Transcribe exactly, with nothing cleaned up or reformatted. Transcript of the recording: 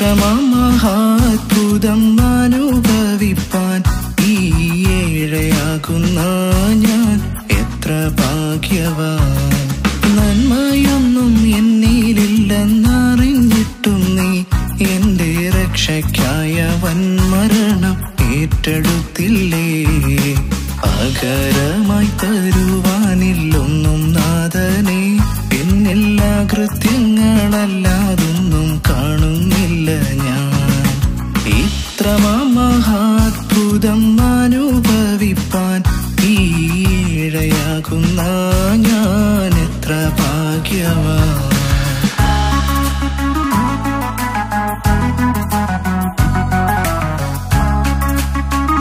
മഹാത്ഭുതം അനുഭവിപ്പാൻ ഈ ഏഴയാകുന്ന ഞാൻ എത്ര ഭാഗ്യവാൻ. നന്മയൊന്നും എന്നിലില്ലെന്നറിഞ്ഞിട്ടും നീ എന്റെ രക്ഷയ്ക്കായ വൻമരണം ഏറ്റെടുത്തില്ലേ. പകരമായി തരുവാനില്ലൊന്നും നാഥനെ, എന്നെല്ലാ കൃത്യങ്ങളല്ലാതൊന്നും കാണുന്നില്ല ഞാൻ. ഇത്ര മഹാത്ഭുതം